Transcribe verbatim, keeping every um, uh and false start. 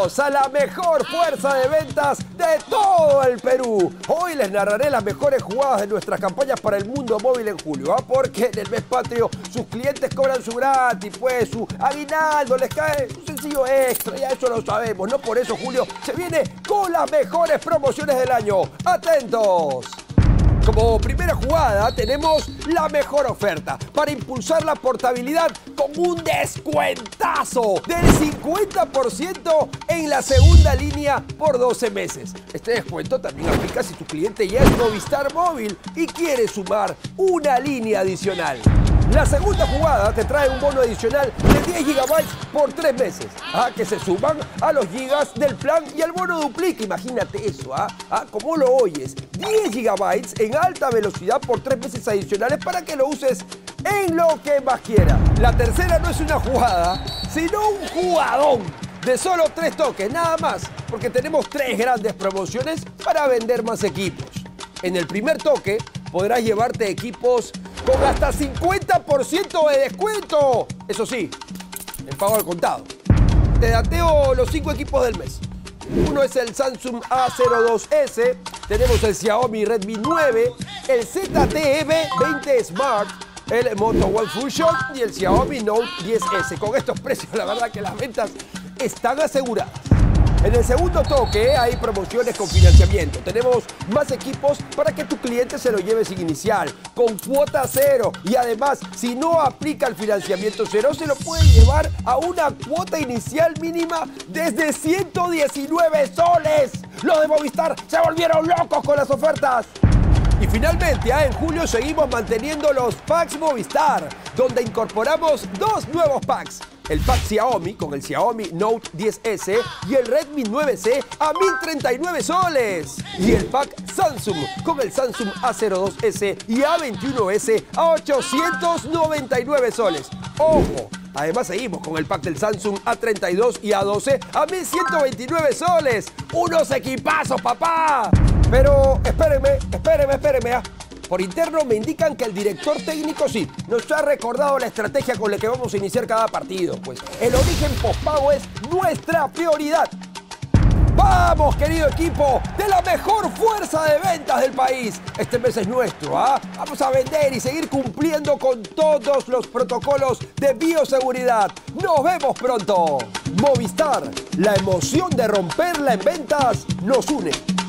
Bienvenidos a la mejor fuerza de ventas de todo el Perú. Hoy les narraré las mejores jugadas de nuestras campañas para el mundo móvil en julio, ¿ah? Porque en el mes patrio sus clientes cobran su gratis, pues su aguinaldo, les cae un sencillo extra, ya eso lo sabemos, ¿no? Por eso julio se viene con las mejores promociones del año. ¡Atentos! Como primera jugada tenemos la mejor oferta para impulsar la portabilidad con un descuentazo del cincuenta por ciento en la segunda línea por doce meses. Este descuento también aplica si tu cliente ya es Movistar Móvil y quiere sumar una línea adicional. La segunda jugada te trae un bono adicional de diez gigabytes por tres meses, ¿ah? Que se suman a los gigas del plan y el bono duplica. Imagínate eso, ¿ah? ¿Ah? ¿Cómo lo oyes? diez gigabytes en alta velocidad por tres meses adicionales para que lo uses en lo que más quieras. La tercera no es una jugada, sino un jugadón de solo tres toques, nada más, porque tenemos tres grandes promociones para vender más equipos. En el primer toque podrás llevarte equipos con hasta cincuenta por ciento de descuento. Eso sí, en pago al contado. Te dateo los cinco equipos del mes. Uno es el Samsung A cero dos S, tenemos el Xiaomi Redmi nueve, el Z T E veinte Smart, el Moto One Fusion y el Xiaomi Note diez S. Con estos precios, la verdad que las ventas están aseguradas. En el segundo toque hay promociones con financiamiento. Tenemos más equipos para que tu cliente se lo lleve sin inicial, con cuota cero. Y además, si no aplica el financiamiento cero, se lo puede llevar a una cuota inicial mínima desde ciento diecinueve soles. Los de Movistar se volvieron locos con las ofertas. Y finalmente, ¿eh? en julio seguimos manteniendo los packs Movistar, donde incorporamos dos nuevos packs. El pack Xiaomi con el Xiaomi Note diez S y el Redmi nueve C a mil treinta y nueve soles. Y el pack Samsung con el Samsung A cero dos S y A veintiuno S a ochocientos noventa y nueve soles. ¡Ojo! Además seguimos con el pack del Samsung A treinta y dos y A doce a mil ciento veintinueve soles. ¡Unos equipazos, papá! Pero espérenme, espérenme, espérenme. ¿eh? Por interno me indican que el director técnico sí nos ha recordado la estrategia con la que vamos a iniciar cada partido. Pues el origen postpago es nuestra prioridad. ¡Vamos, querido equipo! ¡De la mejor fuerza de ventas del país! Este mes es nuestro, ¿ah? Vamos a vender y seguir cumpliendo con todos los protocolos de bioseguridad. ¡Nos vemos pronto! Movistar, la emoción de romperla en ventas nos une.